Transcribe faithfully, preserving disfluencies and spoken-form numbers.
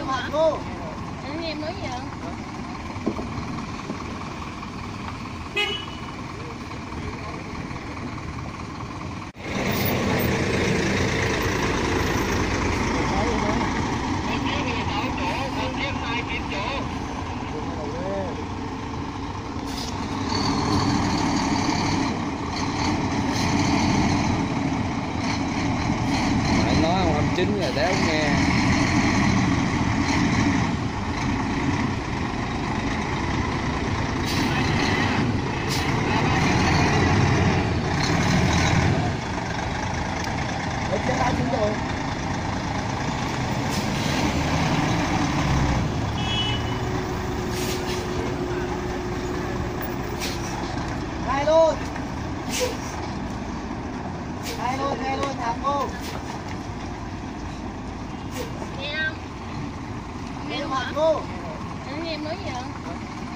em hả cô? Anh em nói gì không? Mày nói ông hầm chín là đéo nghe. Đấy, chết ai chín rồi. Hai luôn. Hai luôn, hai luôn, thằng cô. Nghe không? Em hả cô? Anh em nói gì không?